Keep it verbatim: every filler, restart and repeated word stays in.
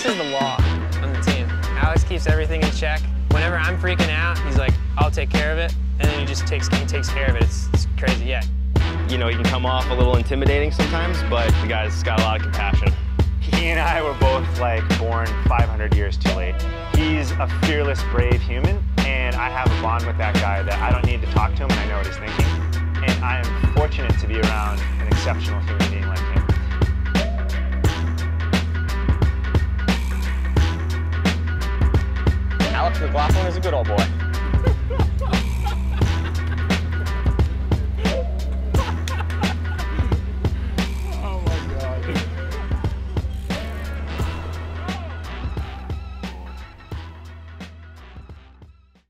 Alex is the law on the team. Alex keeps everything in check. Whenever I'm freaking out, he's like, I'll take care of it. And then he just takes, he takes care of it. It's, it's crazy, yeah. You know, he can come off a little intimidating sometimes, but the guy's got a lot of compassion. He and I were both like born five hundred years too late. He's a fearless, brave human, and I have a bond with that guy that I don't need to talk to him and I know what he's thinking. And I am fortunate to be around an exceptional human being like him. Alex McLaughlin is a good old boy.